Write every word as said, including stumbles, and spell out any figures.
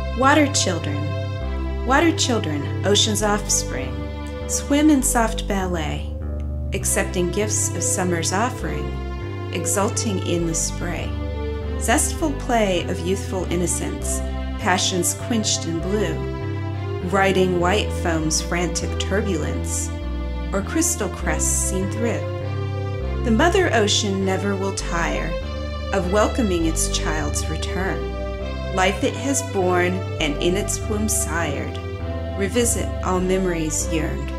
Water children, water children, ocean's offspring, swim in soft ballet, accepting gifts of summer's offering, exulting in the spray. Zestful play of youthful innocence, passions quenched in blue, riding white foam's frantic turbulence, or crystal crests seen through. The mother ocean never will tire of welcoming its child's return. Life it has borne and in its womb sired, revisit all memories yearned.